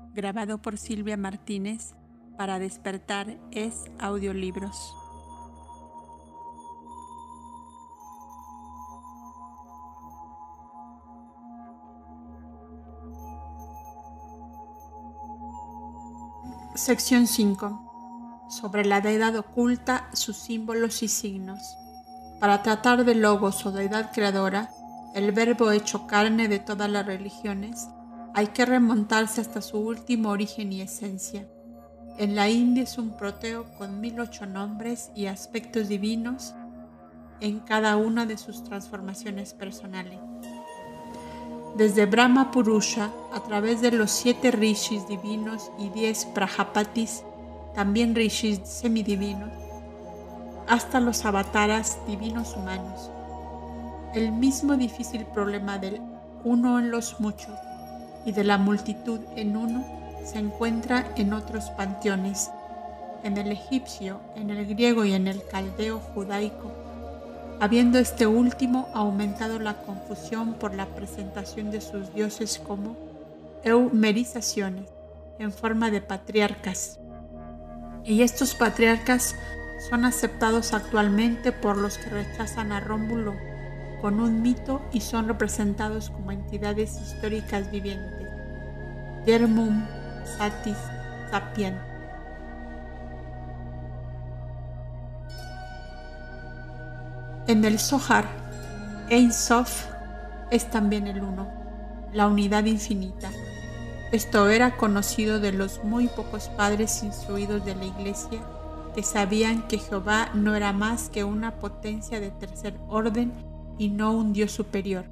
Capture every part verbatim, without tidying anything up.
grabado por Silvia Martínez para Despertar es Audiolibros. Sección cinco. Sobre la deidad oculta, sus símbolos y signos. Para tratar de logos o deidad creadora, el verbo hecho carne de todas las religiones, hay que remontarse hasta su último origen y esencia. En la India es un proteo con mil ocho nombres y aspectos divinos en cada una de sus transformaciones personales. Desde Brahma Purusha, a través de los siete rishis divinos y diez prajapatis, también rishis semidivinos, hasta los avataras divinos humanos. El mismo difícil problema del uno en los muchos y de la multitud en uno se encuentra en otros panteones, en el egipcio, en el griego y en el caldeo judaico, habiendo este último aumentado la confusión por la presentación de sus dioses como eumerizaciones en forma de patriarcas. Y estos patriarcas son aceptados actualmente por los que rechazan a Rómulo con un mito y son representados como entidades históricas vivientes. Yermum Satis Sapien. En el Zohar, Ein Sof es también el uno, la unidad infinita. Esto era conocido de los muy pocos padres instruidos de la Iglesia que sabían que Jehová no era más que una potencia de tercer orden y no un Dios superior.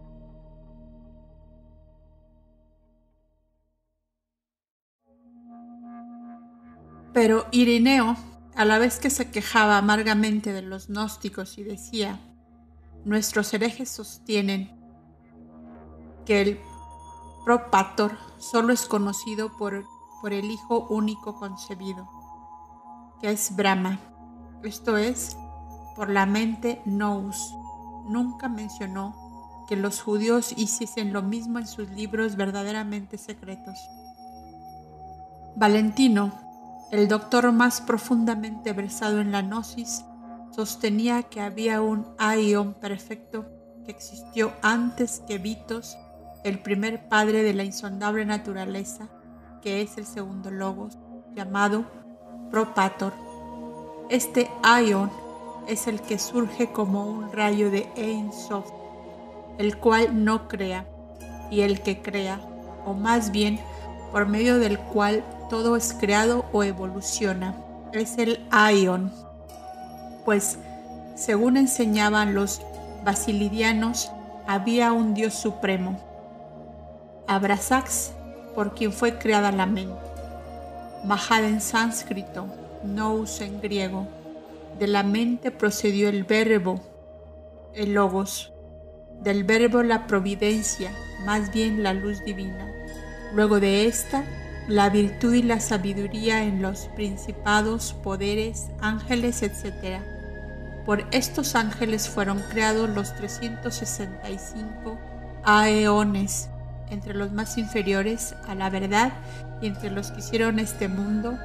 Pero Ireneo, a la vez que se quejaba amargamente de los gnósticos y decía: nuestros herejes sostienen que el Propator solo es conocido por, por el Hijo único concebido, que es Brahma, esto es, por la mente nous. Nunca mencionó que los judíos hiciesen lo mismo en sus libros verdaderamente secretos. Valentino, el doctor más profundamente versado en la gnosis, sostenía que había un aion perfecto que existió antes que Vitos, el primer padre de la insondable naturaleza, que es el segundo logos, llamado Propator. Este aion es el que surge como un rayo de Ein Sof, el cual no crea, y el que crea, o más bien por medio del cual todo es creado o evoluciona, es el aion. Pues, según enseñaban los basilidianos, había un Dios supremo, Abrasax, por quien fue creada la mente, Mahad en sánscrito, nous en griego. De la mente procedió el verbo, el logos, del verbo la providencia, más bien la luz divina. Luego de esta, la virtud y la sabiduría en los principados, poderes, ángeles, etcétera. Por estos ángeles fueron creados los trescientos sesenta y cinco aeones, entre los más inferiores a la verdad y entre los que hicieron este mundo.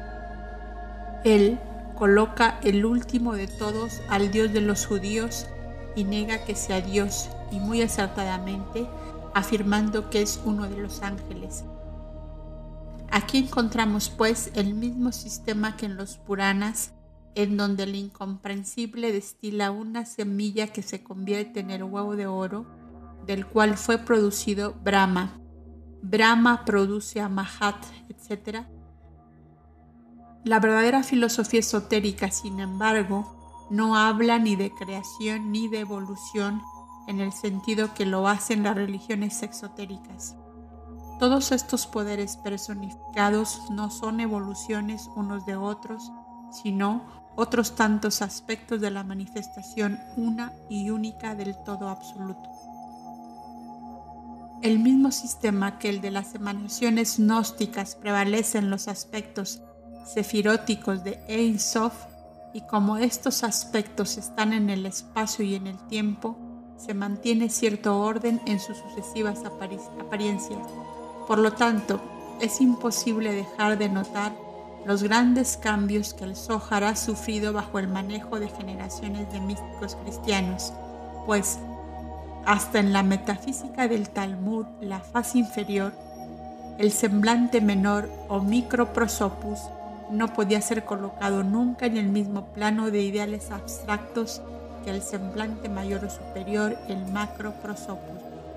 Él coloca el último de todos al Dios de los judíos y niega que sea Dios, y muy acertadamente, afirmando que es uno de los ángeles. Aquí encontramos pues el mismo sistema que en los Puranas, en donde el incomprensible destila una semilla que se convierte en el huevo de oro, del cual fue producido Brahma. Brahma produce a Mahat, etcétera. La verdadera filosofía esotérica, sin embargo, no habla ni de creación ni de evolución en el sentido que lo hacen las religiones exotéricas. Todos estos poderes personificados no son evoluciones unos de otros, sino otros tantos aspectos de la manifestación una y única del todo absoluto. El mismo sistema que el de las emanaciones gnósticas prevalece en los aspectos sefiróticos de Ein Sof, y como estos aspectos están en el espacio y en el tiempo, se mantiene cierto orden en sus sucesivas apariencias. Por lo tanto, es imposible dejar de notar los grandes cambios que el Zohar ha sufrido bajo el manejo de generaciones de místicos cristianos, pues hasta en la metafísica del Talmud, la faz inferior, el semblante menor o microprosopus no podía ser colocado nunca en el mismo plano de ideales abstractos que el semblante mayor o superior, el macroprosopus.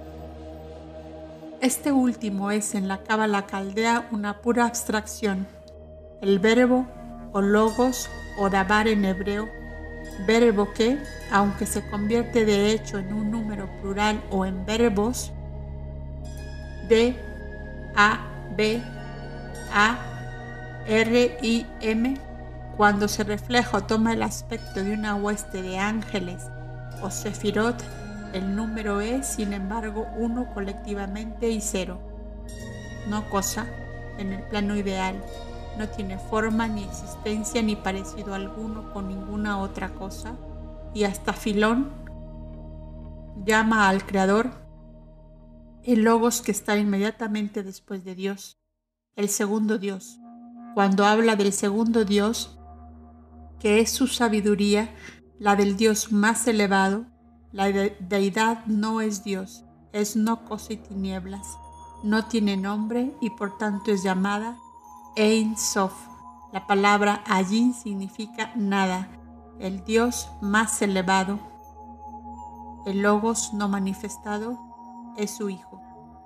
Este último es en la cábala caldea una pura abstracción. El verbo o logos o dabar en hebreo, verbo que, aunque se convierte de hecho en un número plural o en verbos, D, A, B, A, R, I, M, cuando se refleja o toma el aspecto de una hueste de ángeles o sefirot, el número es, sin embargo, uno colectivamente y cero. No cosa, en el plano ideal, no tiene forma ni existencia ni parecido alguno con ninguna otra cosa, y hasta Filón llama al Creador el Logos que está inmediatamente después de Dios, el segundo Dios. Cuando habla del segundo Dios, que es su sabiduría, la del Dios más elevado, la de deidad no es Dios, es no cosa y tinieblas, no tiene nombre y por tanto es llamada Ein Sof. La palabra Ayin significa nada, el Dios más elevado. El Logos no manifestado es su Hijo.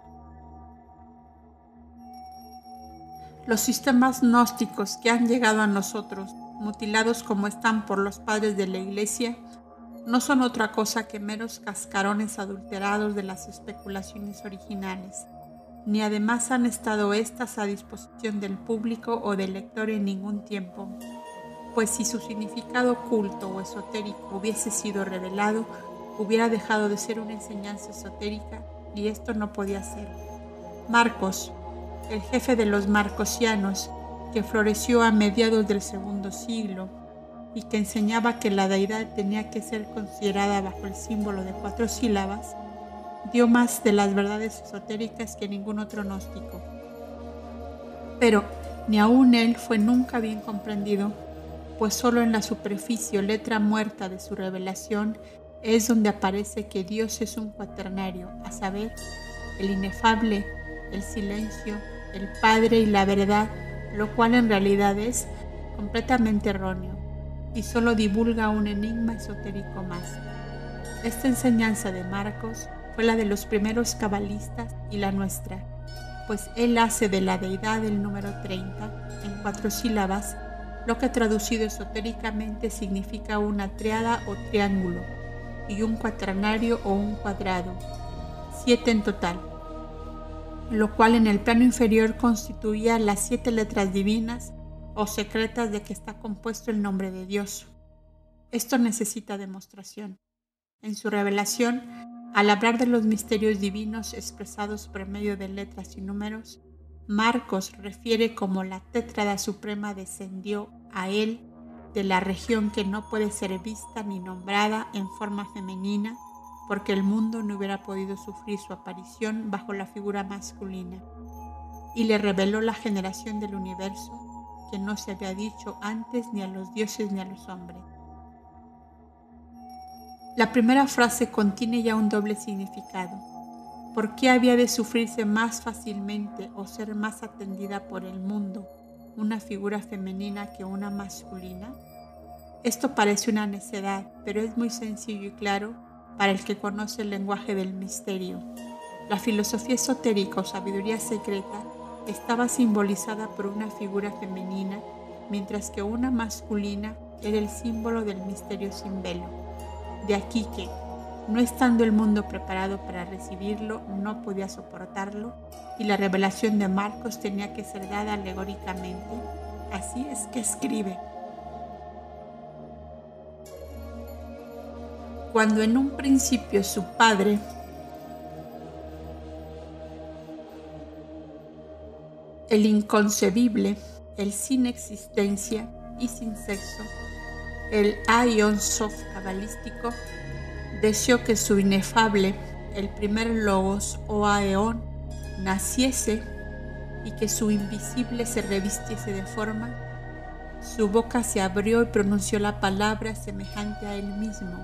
Los sistemas gnósticos que han llegado a nosotros, mutilados como están por los padres de la Iglesia, no son otra cosa que meros cascarones adulterados de las especulaciones originales, ni además han estado éstas a disposición del público o del lector en ningún tiempo, pues si su significado oculto o esotérico hubiese sido revelado, hubiera dejado de ser una enseñanza esotérica, y esto no podía ser. Marcos, el jefe de los marcosianos, que floreció a mediados del segundo siglo y que enseñaba que la deidad tenía que ser considerada bajo el símbolo de cuatro sílabas, dio más de las verdades esotéricas que ningún otro gnóstico. Pero ni aun él fue nunca bien comprendido, pues solo en la superficie o letra muerta de su revelación es donde aparece que Dios es un cuaternario, a saber, el inefable, el silencio, el Padre y la verdad, lo cual en realidad es completamente erróneo y solo divulga un enigma esotérico más. Esta enseñanza de Marcos fue la de los primeros cabalistas y la nuestra, pues él hace de la deidad el número treinta en cuatro sílabas, lo que traducido esotéricamente significa una triada o triángulo y un cuaternario o un cuadrado, siete en total, lo cual en el plano inferior constituía las siete letras divinas o secretas de que está compuesto el nombre de Dios. Esto necesita demostración. En su revelación, al hablar de los misterios divinos expresados por medio de letras y números, Marcos refiere como la tétrada suprema descendió a él de la región que no puede ser vista ni nombrada en forma femenina, porque el mundo no hubiera podido sufrir su aparición bajo la figura masculina, y le reveló la generación del universo que no se había dicho antes ni a los dioses ni a los hombres. La primera frase contiene ya un doble significado. ¿Por qué había de sufrirse más fácilmente o ser más atendida por el mundo una figura femenina que una masculina? Esto parece una necedad, pero es muy sencillo y claro para el que conoce el lenguaje del misterio. La filosofía esotérica o sabiduría secreta estaba simbolizada por una figura femenina, mientras que una masculina era el símbolo del misterio sin velo. De aquí que, no estando el mundo preparado para recibirlo, no podía soportarlo, y la revelación de Marcos tenía que ser dada alegóricamente. Así es que escribe: cuando en un principio su padre, el inconcebible, el sin existencia y sin sexo, el Aion Sof cabalístico, deseó que su inefable, el primer logos o aeón, naciese y que su invisible se revistiese de forma, su boca se abrió y pronunció la palabra semejante a él mismo.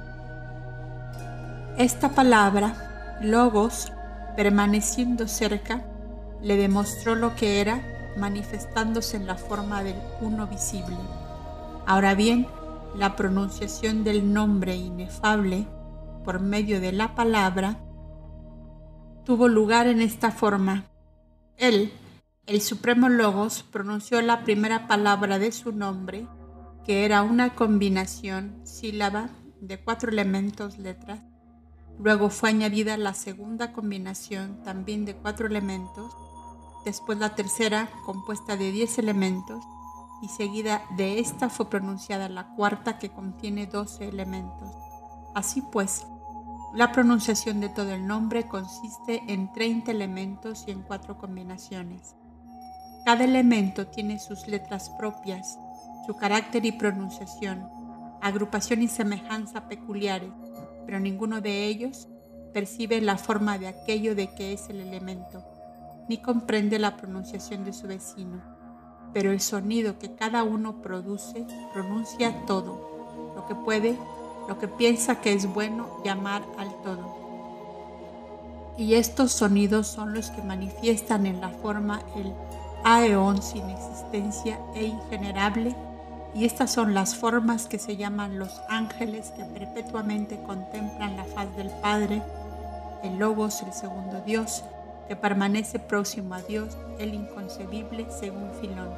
Esta palabra, Logos, permaneciendo cerca, le demostró lo que era, manifestándose en la forma del uno visible. Ahora bien, la pronunciación del nombre inefable por medio de la palabra tuvo lugar en esta forma. Él, el Supremo Logos, pronunció la primera palabra de su nombre, que era una combinación sílaba de cuatro elementos letras. Luego fue añadida la segunda combinación, también de cuatro elementos, después la tercera, compuesta de diez elementos, y seguida de esta fue pronunciada la cuarta, que contiene doce elementos. Así pues, la pronunciación de todo el nombre consiste en treinta elementos y en cuatro combinaciones. Cada elemento tiene sus letras propias, su carácter y pronunciación, agrupación y semejanza peculiares, pero ninguno de ellos percibe la forma de aquello de que es el elemento, ni comprende la pronunciación de su vecino, pero el sonido que cada uno produce pronuncia todo, lo que puede, lo que piensa que es bueno llamar al todo. Y estos sonidos son los que manifiestan en la forma el aeón sin existencia e ingenerable, y estas son las formas que se llaman los ángeles, que perpetuamente contemplan la faz del Padre, el Logos, el segundo Dios, que permanece próximo a Dios, el inconcebible, según Filón.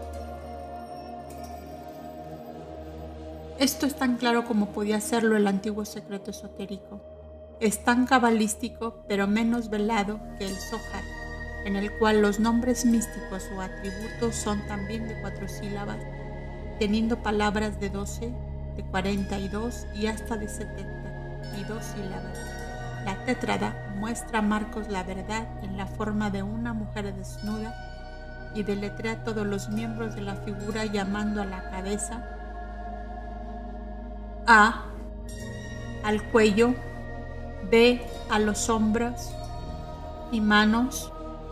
Esto es tan claro como podía serlo el antiguo secreto esotérico. Es tan cabalístico, pero menos velado que el Zohar, en el cual los nombres místicos o atributos son también de cuatro sílabas, teniendo palabras de doce, de cuarenta y dos y hasta de setenta y dos sílabas. La tétrada muestra a Marcos la verdad en la forma de una mujer desnuda y deletrea todos los miembros de la figura, llamando a la cabeza, A al cuello, B a los hombros y manos,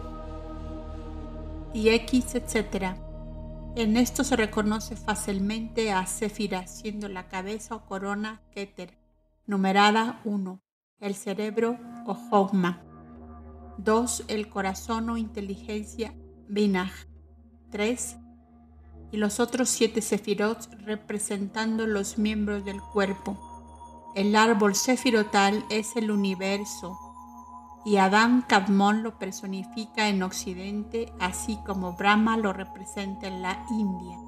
y X, etcétera. En esto se reconoce fácilmente a Séfira, siendo la cabeza o corona Keter, numerada uno, el cerebro o Jogma, dos, el corazón o inteligencia Binah, tres, y los otros siete sefirot representando los miembros del cuerpo. El árbol sefirotal es el universo, y Adam Kadmon lo personifica en Occidente, así como Brahma lo representa en la India.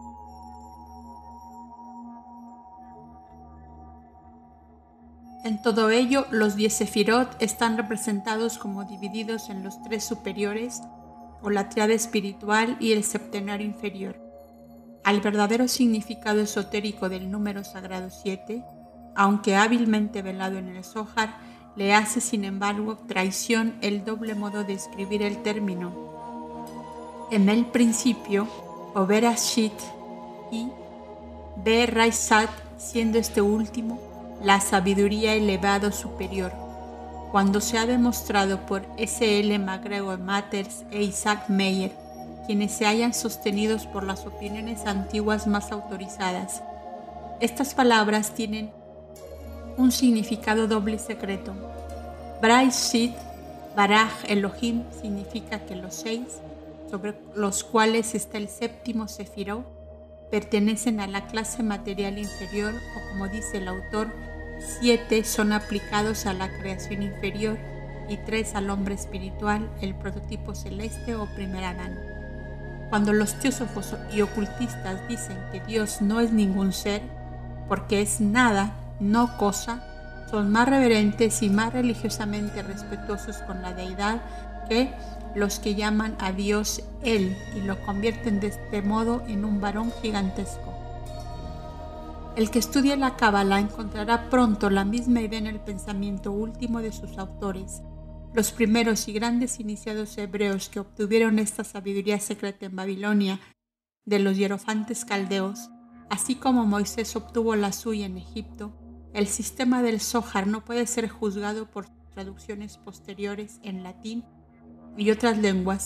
En todo ello, los diez sefirot están representados como divididos en los tres superiores, o la tríada espiritual y el septenario inferior. Al verdadero significado esotérico del número sagrado siete, aunque hábilmente velado en el Zohar, le hace sin embargo traición el doble modo de escribir el término. En el principio, o Berashit, y Be-Raisat, siendo este último la sabiduría elevado superior, cuando se ha demostrado por S L MacGregor Matters e Isaac Meyer, quienes se hayan sostenidos por las opiniones antiguas más autorizadas. Estas palabras tienen un significado doble y secreto. Brayshit, Baraj Elohim, significa que los seis, sobre los cuales está el séptimo sefirot, pertenecen a la clase material inferior, o como dice el autor, siete son aplicados a la creación inferior y tres al hombre espiritual, el prototipo celeste o primer Adán. Cuando los teósofos y ocultistas dicen que Dios no es ningún ser, porque es nada, no cosa, son más reverentes y más religiosamente respetuosos con la deidad que los que llaman a Dios Él y lo convierten de este modo en un varón gigantesco. El que estudie la Cábala encontrará pronto la misma idea en el pensamiento último de sus autores. Los primeros y grandes iniciados hebreos que obtuvieron esta sabiduría secreta en Babilonia de los hierofantes caldeos, así como Moisés obtuvo la suya en Egipto, el sistema del Zohar no puede ser juzgado por traducciones posteriores en latín y otras lenguas,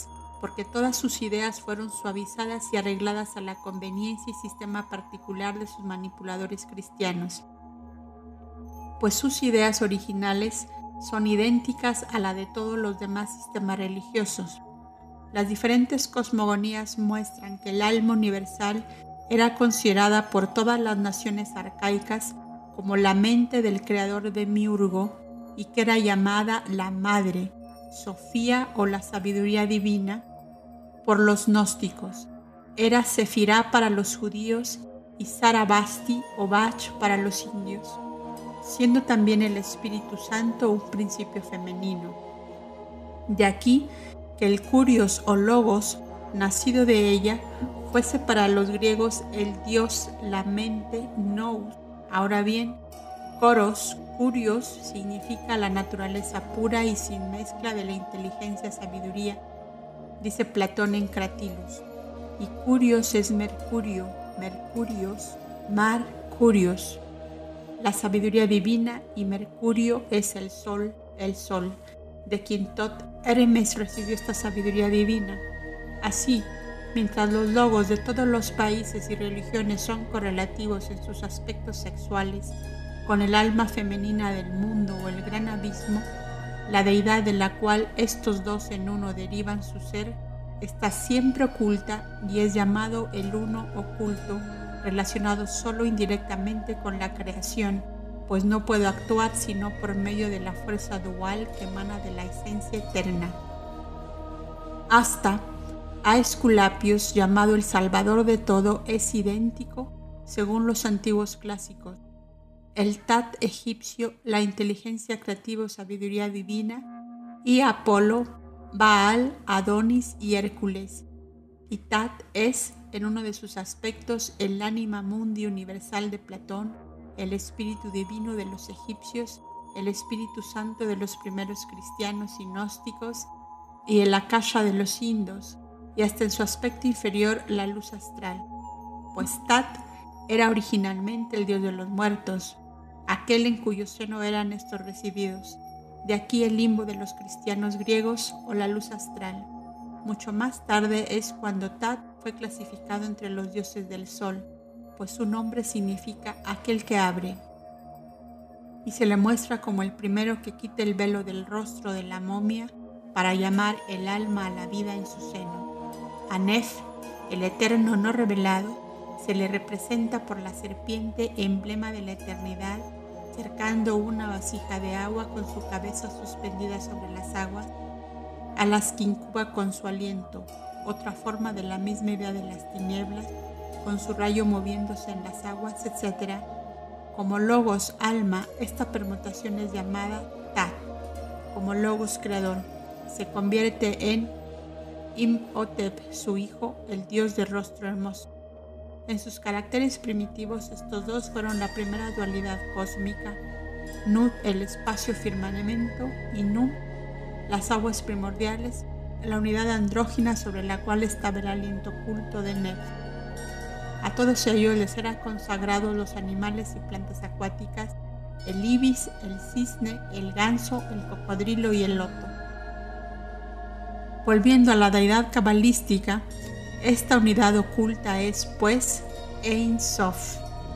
porque todas sus ideas fueron suavizadas y arregladas a la conveniencia y sistema particular de sus manipuladores cristianos, pues sus ideas originales son idénticas a la de todos los demás sistemas religiosos. Las diferentes cosmogonías muestran que el alma universal era considerada por todas las naciones arcaicas como la mente del creador de Miurgo y que era llamada la Madre, Sofía o la sabiduría divina por los gnósticos. Era Sefirá para los judíos y Sarabasti o Bach para los indios, siendo también el Espíritu Santo un principio femenino. De aquí que el Kurios o Logos, nacido de ella, fuese para los griegos el dios, la mente, nous. Ahora bien, Koros, Kurios, significa la naturaleza pura y sin mezcla de la inteligencia sabiduría, dice Platón en Cratilus, y Kurios es Mercurio, Mercurios, Mar, Kurios, la sabiduría divina, y Mercurio es el sol, el sol, de quien Tot Hermes recibió esta sabiduría divina. Así, mientras los logos de todos los países y religiones son correlativos en sus aspectos sexuales con el alma femenina del mundo o el gran abismo, la deidad de la cual estos dos en uno derivan su ser, está siempre oculta y es llamado el uno oculto, relacionado solo indirectamente con la creación, pues no puede actuar sino por medio de la fuerza dual que emana de la esencia eterna. Hasta a Esculapios, llamado el Salvador de todo, es idéntico, según los antiguos clásicos. El Tat egipcio, la inteligencia creativa o sabiduría divina, y Apolo, Baal, Adonis y Hércules. Y Tat es, en uno de sus aspectos, el ánima mundi universal de Platón, el espíritu divino de los egipcios, el Espíritu Santo de los primeros cristianos y gnósticos, y el Akasha de los indos, y hasta en su aspecto inferior la luz astral, pues Tat era originalmente el dios de los muertos, aquel en cuyo seno eran estos recibidos. De aquí el limbo de los cristianos griegos o la luz astral. Mucho más tarde es cuando Tat fue clasificado entre los dioses del sol, pues su nombre significa aquel que abre, y se le muestra como el primero que quita el velo del rostro de la momia para llamar el alma a la vida en su seno. A Nef, el eterno no revelado, se le representa por la serpiente, emblema de la eternidad, cercando una vasija de agua con su cabeza suspendida sobre las aguas, a las que incuba con su aliento, otra forma de la misma idea de las tinieblas, con su rayo moviéndose en las aguas, etcétera. Como Logos, alma, esta permutación es llamada Tat. Como Logos creador, se convierte en Imhotep, su hijo, el dios de rostro hermoso. En sus caracteres primitivos, estos dos fueron la primera dualidad cósmica, Nut, el espacio firmamento, y Num, las aguas primordiales, la unidad andrógina sobre la cual estaba el aliento oculto de Nef. A todos ellos les eran consagrados los animales y plantas acuáticas, el ibis, el cisne, el ganso, el cocodrilo y el loto. Volviendo a la deidad cabalística, esta unidad oculta es, pues, Ein Sof,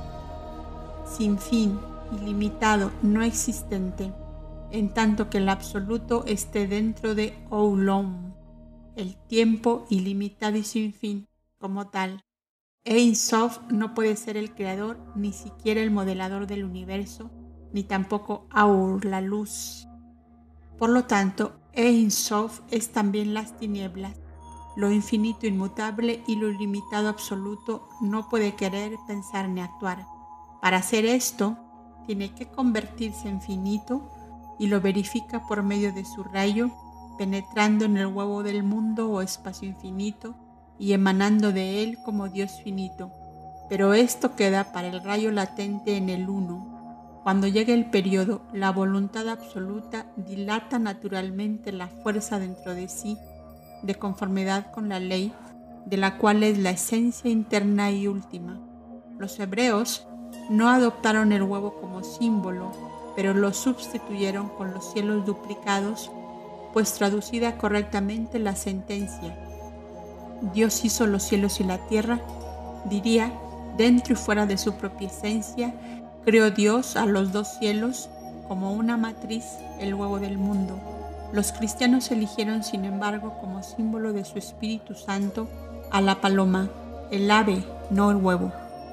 sin fin, ilimitado, no existente, en tanto que el absoluto esté dentro de Oulom, el tiempo ilimitado y sin fin, como tal. Ein Sof no puede ser el creador, ni siquiera el modelador del universo, ni tampoco Aur, la luz. Por lo tanto, Ein Sof es también las tinieblas. Lo infinito inmutable y lo ilimitado absoluto no puede querer, pensar ni actuar. Para hacer esto, tiene que convertirse en finito y lo verifica por medio de su rayo, penetrando en el huevo del mundo o espacio infinito y emanando de él como Dios finito. Pero esto queda para el rayo latente en el uno. Cuando llegue el periodo, la voluntad absoluta dilata naturalmente la fuerza dentro de sí, de conformidad con la ley, de la cual es la esencia interna y última. Los hebreos no adoptaron el huevo como símbolo, pero lo sustituyeron con los cielos duplicados, pues traducida correctamente la sentencia, Dios hizo los cielos y la tierra, diría, dentro y fuera de su propia esencia, creó Dios a los dos cielos como una matriz, el huevo del mundo. Los cristianos eligieron, sin embargo, como símbolo de su Espíritu Santo a la paloma, el ave, no el huevo.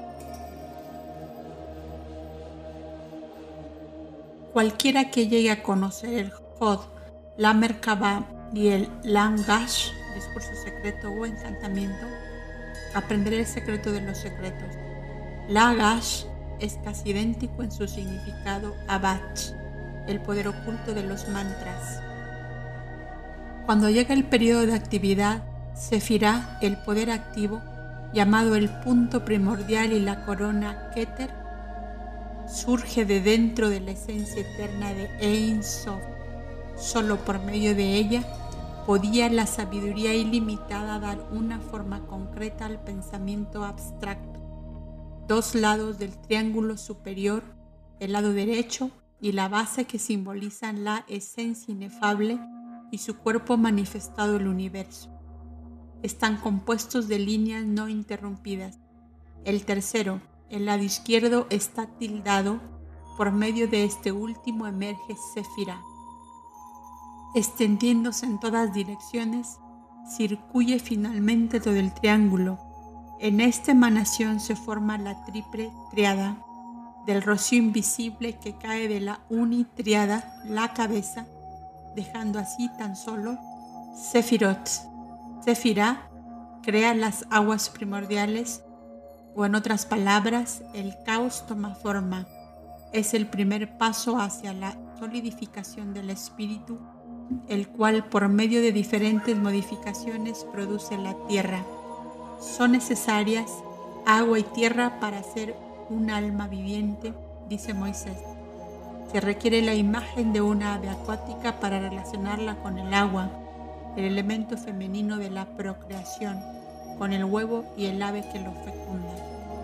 Cualquiera que llegue a conocer el Hod, la Merkabah y el Langash, discurso secreto o encantamiento, aprenderá el secreto de los secretos. Lagash es casi idéntico en su significado a Bach, el poder oculto de los mantras. Cuando llega el periodo de actividad, Sefirá, el poder activo, llamado el punto primordial y la corona Keter, surge de dentro de la esencia eterna de Ein Sof. Solo por medio de ella podía la sabiduría ilimitada dar una forma concreta al pensamiento abstracto. Dos lados del triángulo superior, el lado derecho y la base que simbolizan la esencia inefable y su cuerpo manifestado el universo, están compuestos de líneas no interrumpidas. El tercero, el lado izquierdo, está tildado. Por medio de este último emerge Sefirá. Extendiéndose en todas direcciones, circuye finalmente todo el triángulo. En esta emanación se forma la triple triada del rocío invisible que cae de la unitriada, la cabeza, dejando así tan solo Sefirot. Sefirá crea las aguas primordiales, o en otras palabras, el caos toma forma. Es el primer paso hacia la solidificación del espíritu, el cual por medio de diferentes modificaciones produce la tierra. Son necesarias agua y tierra para ser un alma viviente, dice Moisés. Se requiere la imagen de una ave acuática para relacionarla con el agua, el elemento femenino de la procreación, con el huevo y el ave que lo fecunda.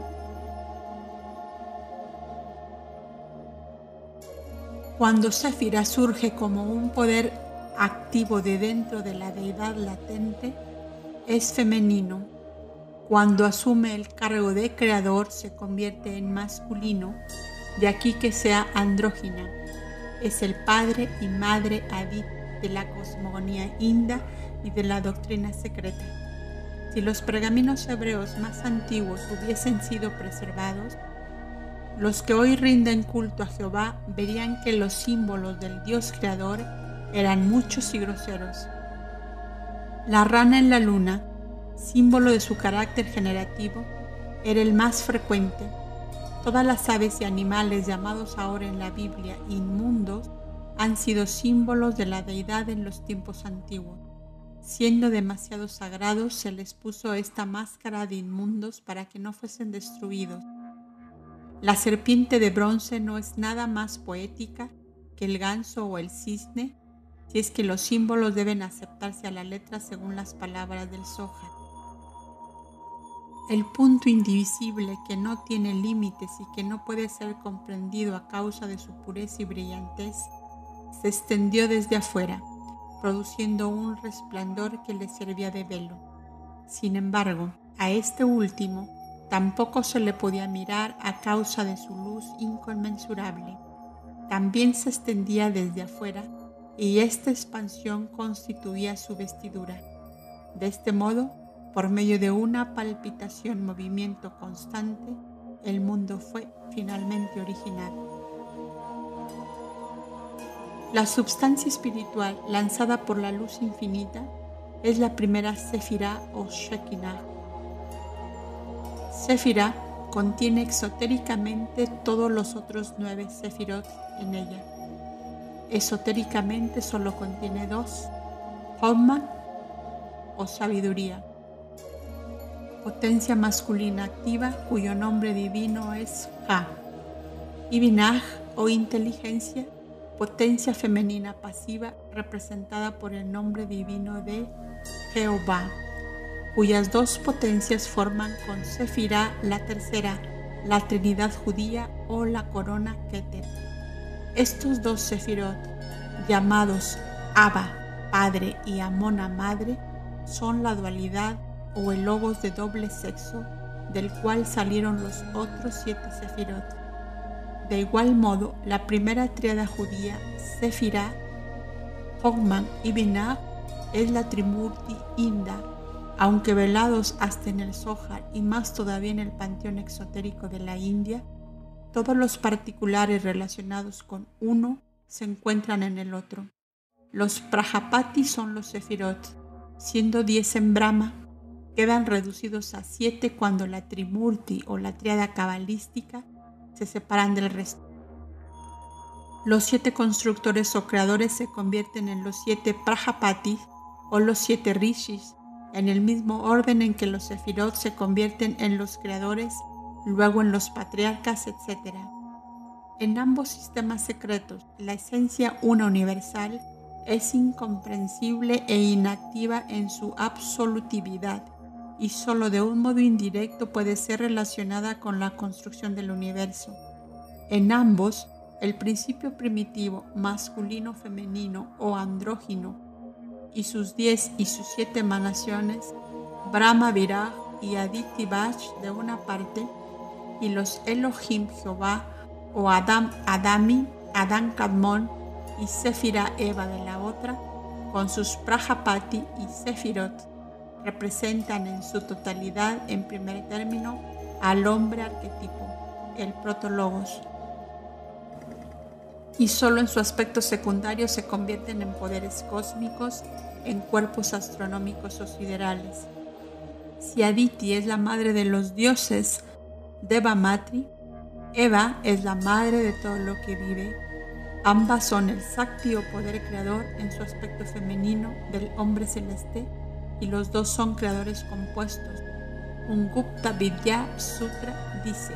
Cuando Sefirá surge como un poder activo de dentro de la deidad latente, es femenino. Cuando asume el cargo de creador, se convierte en masculino, de aquí que sea andrógina. Es el padre y madre Adit de la cosmogonía india y de la doctrina secreta. Si los pergaminos hebreos más antiguos hubiesen sido preservados, los que hoy rinden culto a Jehová verían que los símbolos del Dios creador eran muchos y groseros. La rana en la luna, símbolo de su carácter generativo, era el más frecuente. Todas las aves y animales llamados ahora en la Biblia inmundos han sido símbolos de la deidad en los tiempos antiguos. Siendo demasiado sagrados, se les puso esta máscara de inmundos para que no fuesen destruidos. La serpiente de bronce no es nada más poética que el ganso o el cisne, si es que los símbolos deben aceptarse a la letra según las palabras del Zohar. El punto indivisible que no tiene límites y que no puede ser comprendido a causa de su pureza y brillantez, se extendió desde afuera, produciendo un resplandor que le servía de velo. Sin embargo, a este último tampoco se le podía mirar a causa de su luz inconmensurable. También se extendía desde afuera y esta expansión constituía su vestidura. De este modo, por medio de una palpitación, movimiento constante, el mundo fue finalmente originado. La substancia espiritual lanzada por la luz infinita es la primera Sefirá o Shekinah. Sefirá contiene exotéricamente todos los otros nueve Sefirot en ella. Esotéricamente solo contiene dos: Hokmah o sabiduría, potencia masculina activa cuyo nombre divino es Ja, y Binah o inteligencia, potencia femenina pasiva representada por el nombre divino de Jehová, cuyas dos potencias forman con Sefirá la tercera, la Trinidad judía o la corona Keter. Estos dos Sefirot, llamados Abba, Padre, y Amona, Madre, son la dualidad o el logos de doble sexo, del cual salieron los otros siete sefirot. De igual modo, la primera tríada judía, Sefirá, Hogman y Binah, es la Trimurti Inda, aunque velados hasta en el Zohar y más todavía en el panteón exotérico de la India, todos los particulares relacionados con uno se encuentran en el otro. Los Prajapati son los Sefirot, siendo diez en Brahma, quedan reducidos a siete cuando la Trimurti o la tríada cabalística se separan del resto. Los siete constructores o creadores se convierten en los siete Prajapatis o los siete Rishis, en el mismo orden en que los Sefirot se convierten en los creadores, luego en los patriarcas, etcétera. En ambos sistemas secretos, la esencia una universal es incomprensible e inactiva en su absolutividad y solo de un modo indirecto puede ser relacionada con la construcción del universo. En ambos, el principio primitivo masculino, femenino o andrógino y sus diez y sus siete emanaciones, Brahma, Viraj y Aditi Vach de una parte, y los Elohim Jehová o Adam Adami, Adán Kadmon y Sefira Eva de la otra, con sus Prajapati y Sefirot, representan en su totalidad, en primer término, al hombre arquetipo, el protologos, y solo en su aspecto secundario se convierten en poderes cósmicos, en cuerpos astronómicos o siderales. Si Aditi es la madre de los dioses, Deva Matri, Eva es la madre de todo lo que vive. Ambas son el Sakti o poder creador en su aspecto femenino del hombre celeste, y los dos son creadores compuestos. Un Gupta Vidya Sutra dice: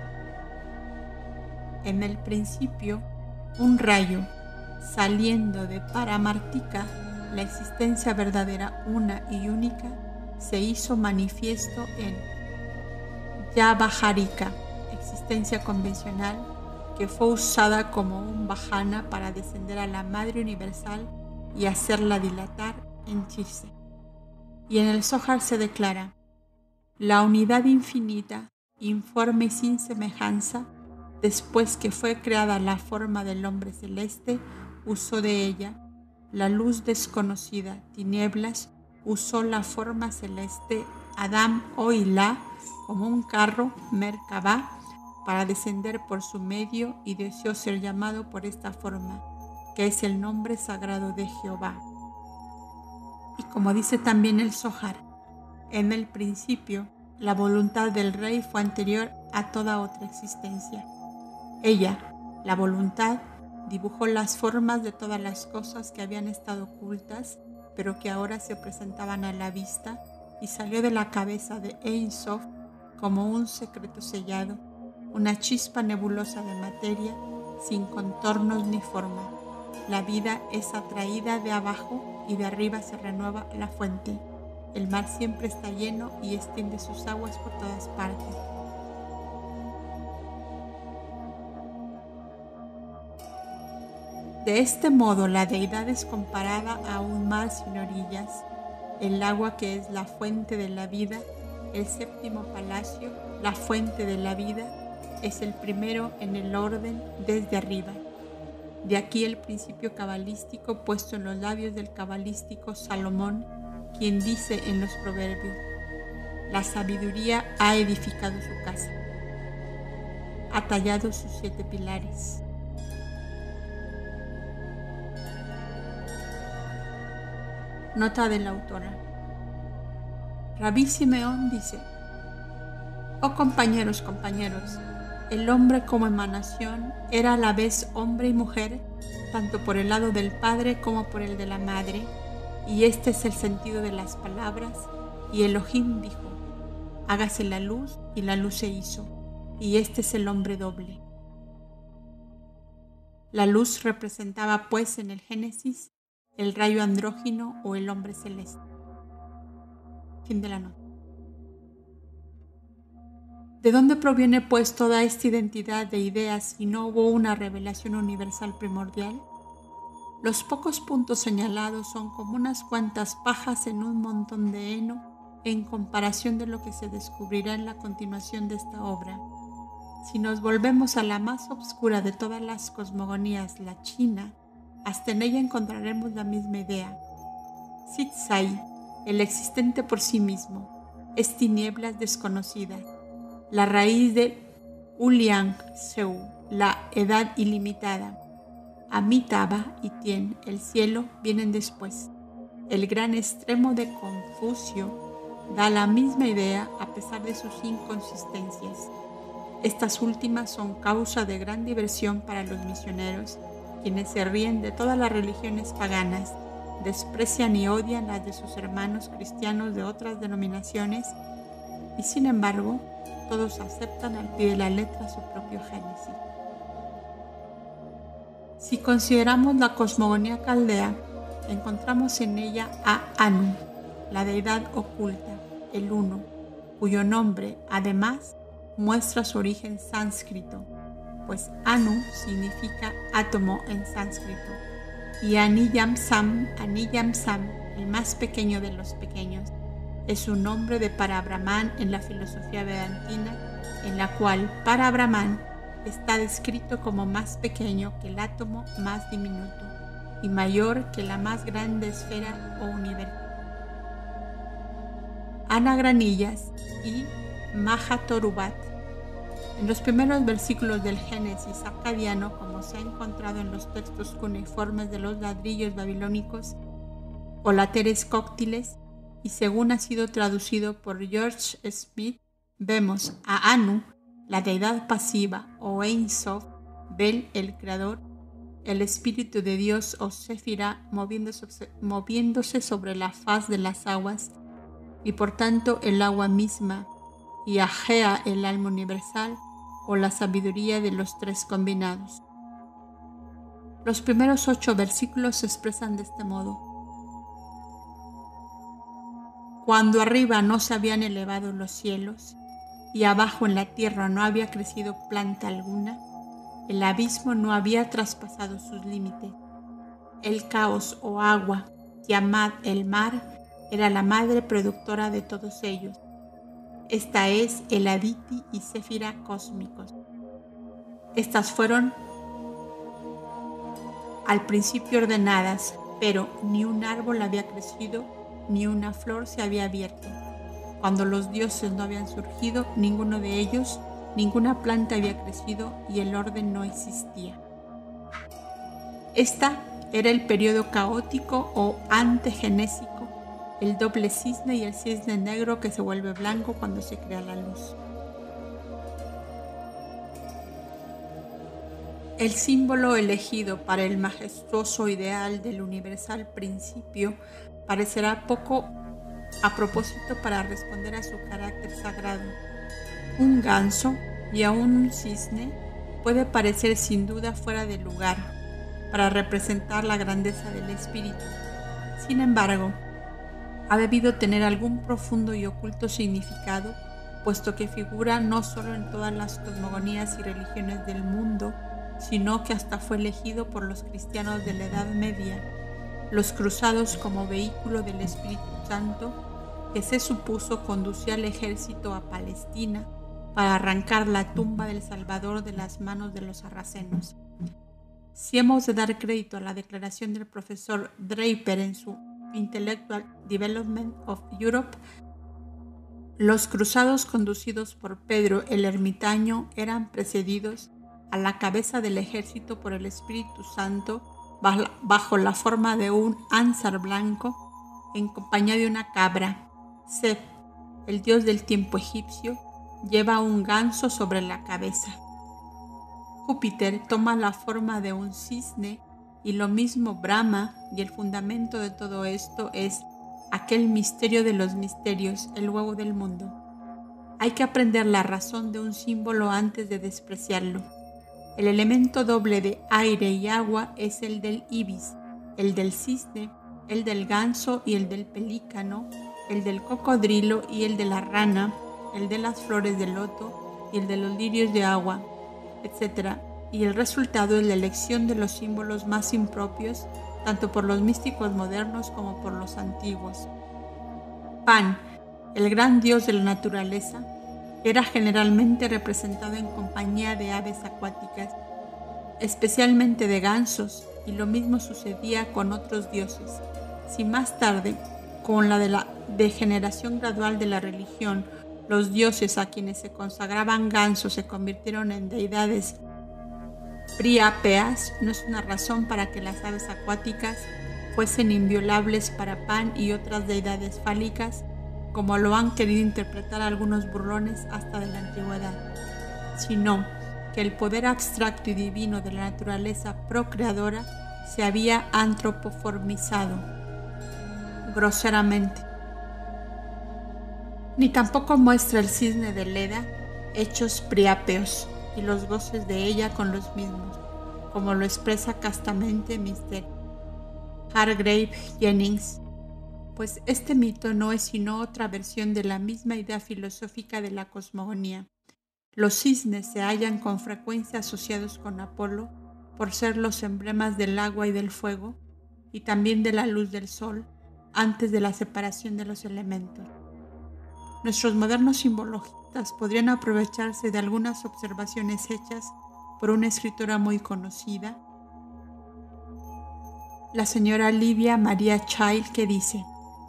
en el principio, un rayo saliendo de Paramartika, la existencia verdadera una y única, se hizo manifiesto en Yavaharika, existencia convencional que fue usada como un vajana para descender a la Madre Universal y hacerla dilatar, henchirse. Y en el Zohar se declara: la unidad infinita, informe y sin semejanza, después que fue creada la forma del hombre celeste, usó de ella la luz desconocida, tinieblas, usó la forma celeste, Adam o Ilá, como un carro, Merkabah, para descender por su medio, y deseó ser llamado por esta forma, que es el nombre sagrado de Jehová. Y como dice también el Zohar, en el principio, la voluntad del rey fue anterior a toda otra existencia. Ella, la voluntad, dibujó las formas de todas las cosas que habían estado ocultas, pero que ahora se presentaban a la vista, y salió de la cabeza de Ein Sof como un secreto sellado, una chispa nebulosa de materia, sin contornos ni forma. La vida es atraída de abajo y de arriba se renueva la fuente. El mar siempre está lleno y extiende sus aguas por todas partes. De este modo, la deidad es comparada a un mar sin orillas, el agua que es la fuente de la vida, el séptimo palacio, la fuente de la vida, es el primero en el orden desde arriba. De aquí el principio cabalístico puesto en los labios del cabalístico Salomón, quien dice en los proverbios: la sabiduría ha edificado su casa, ha tallado sus siete pilares. Nota de la autora. Rabí Simeón dice: oh compañeros, compañeros, el hombre como emanación era a la vez hombre y mujer, tanto por el lado del padre como por el de la madre, y este es el sentido de las palabras. Y Elohim dijo: hágase la luz, y la luz se hizo, y este es el hombre doble. La luz representaba pues en el Génesis el rayo andrógino o el hombre celeste. Fin de la nota. ¿De dónde proviene pues toda esta identidad de ideas si no hubo una revelación universal primordial? Los pocos puntos señalados son como unas cuantas pajas en un montón de heno en comparación de lo que se descubrirá en la continuación de esta obra. Si nos volvemos a la más obscura de todas las cosmogonías, la china, hasta en ella encontraremos la misma idea. Sit-sai, el existente por sí mismo, es tinieblas desconocidas, la raíz de Uliang-seu, la edad ilimitada. Amitabha y Tien, el cielo, vienen después. El gran extremo de Confucio da la misma idea a pesar de sus inconsistencias. Estas últimas son causa de gran diversión para los misioneros, quienes se ríen de todas las religiones paganas, desprecian y odian las de sus hermanos cristianos de otras denominaciones, y sin embargo, todos aceptan al pie de la letra su propio Génesis. Si consideramos la cosmogonía caldea, encontramos en ella a Anu, la deidad oculta, el Uno, cuyo nombre, además, muestra su origen sánscrito, pues Anu significa átomo en sánscrito, y Aniyam Sam, Aniyam Sam, el más pequeño de los pequeños, es un nombre de Parabrahman en la filosofía vedantina, en la cual Parabrahman está descrito como más pequeño que el átomo más diminuto y mayor que la más grande esfera o universo. Anagranillas y Mahatorubat. En los primeros versículos del Génesis acadiano, como se ha encontrado en los textos cuneiformes de los ladrillos babilónicos o láteres cóctiles, y según ha sido traducido por George Smith, vemos a Anu, la deidad pasiva, o Ein Sof, Bel, el creador, el espíritu de Dios o Sefirá moviéndose, moviéndose sobre la faz de las aguas, y por tanto el agua misma, y a Gea, el alma universal, o la sabiduría de los tres combinados. Los primeros ocho versículos se expresan de este modo. Cuando arriba no se habían elevado los cielos, y abajo en la tierra no había crecido planta alguna, el abismo no había traspasado sus límites. El caos o agua, llamad el mar, era la madre productora de todos ellos. Esta es el Aditi y Sefira cósmicos. Estas fueron al principio ordenadas, pero ni un árbol había crecido, ni una flor se había abierto. Cuando los dioses no habían surgido, ninguno de ellos, ninguna planta había crecido y el orden no existía. Esta era el periodo caótico o antegenésico, el doble cisne y el cisne negro que se vuelve blanco cuando se crea la luz. El símbolo elegido para el majestuoso ideal del universal principio parecerá poco a propósito para responder a su carácter sagrado. Un ganso y aún un cisne puede parecer sin duda fuera de lugar para representar la grandeza del espíritu. Sin embargo, ha debido tener algún profundo y oculto significado, puesto que figura no solo en todas las cosmogonías y religiones del mundo, sino que hasta fue elegido por los cristianos de la Edad Media, los cruzados como vehículo del Espíritu Santo, que se supuso conducía al ejército a Palestina para arrancar la tumba del Salvador de las manos de los sarracenos. Si hemos de dar crédito a la declaración del profesor Draper en su Intellectual Development of Europe, los cruzados conducidos por Pedro el Ermitaño eran precedidos a la cabeza del ejército por el Espíritu Santo bajo la forma de un ánsar blanco en compañía de una cabra. Seth, el dios del tiempo egipcio, lleva un ganso sobre la cabeza. Júpiter toma la forma de un cisne y lo mismo Brahma, y el fundamento de todo esto es aquel misterio de los misterios, el huevo del mundo. Hay que aprender la razón de un símbolo antes de despreciarlo. El elemento doble de aire y agua es el del ibis, el del cisne, el del ganso y el del pelícano, el del cocodrilo y el de la rana, el de las flores de loto y el de los lirios de agua, etcétera. Y el resultado es la elección de los símbolos más impropios, tanto por los místicos modernos como por los antiguos. Pan, el gran dios de la naturaleza, era generalmente representado en compañía de aves acuáticas, especialmente de gansos, y lo mismo sucedía con otros dioses. Si más tarde, con la de la degeneración gradual de la religión, los dioses a quienes se consagraban gansos se convirtieron en deidades priápeas, no es una razón para que las aves acuáticas fuesen inviolables para Pan y otras deidades fálicas, como lo han querido interpretar algunos burlones hasta de la antigüedad, sino que el poder abstracto y divino de la naturaleza procreadora se había antropoformizado groseramente. Ni tampoco muestra el cisne de Leda hechos priápeos y los goces de ella con los mismos, como lo expresa castamente mister Hargrave Jennings, pues este mito no es sino otra versión de la misma idea filosófica de la cosmogonía. Los cisnes se hallan con frecuencia asociados con Apolo por ser los emblemas del agua y del fuego, y también de la luz del sol, antes de la separación de los elementos. Nuestros modernos simbologistas podrían aprovecharse de algunas observaciones hechas por una escritora muy conocida, la señora Livia Maria Child, que dice: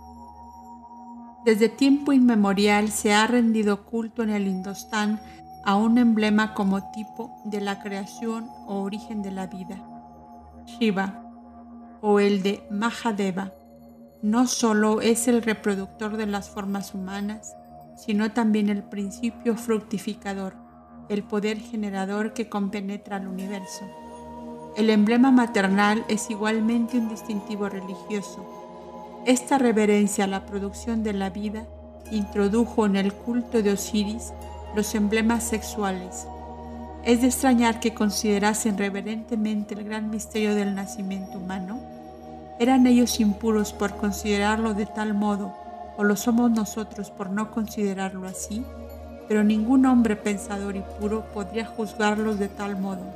desde tiempo inmemorial se ha rendido culto en el Indostán a un emblema como tipo de la creación o origen de la vida, Shiva, o el de Mahadeva. No solo es el reproductor de las formas humanas, sino también el principio fructificador, el poder generador que compenetra al universo. El emblema maternal es igualmente un distintivo religioso. Esta reverencia a la producción de la vida introdujo en el culto de Osiris los emblemas sexuales. Es de extrañar que considerasen reverentemente el gran misterio del nacimiento humano. ¿Eran ellos impuros por considerarlo de tal modo, o lo somos nosotros por no considerarlo así? Pero ningún hombre pensador y puro podría juzgarlos de tal modo.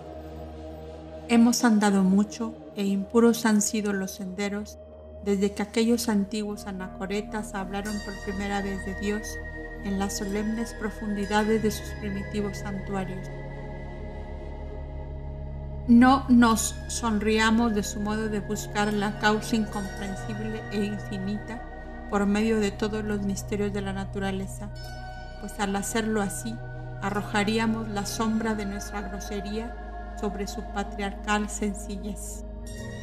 Hemos andado mucho, e impuros han sido los senderos, desde que aquellos antiguos anacoretas hablaron por primera vez de Dios en las solemnes profundidades de sus primitivos santuarios. No nos sonriamos de su modo de buscar la causa incomprensible e infinita por medio de todos los misterios de la naturaleza, pues al hacerlo así arrojaríamos la sombra de nuestra grosería sobre su patriarcal sencillez.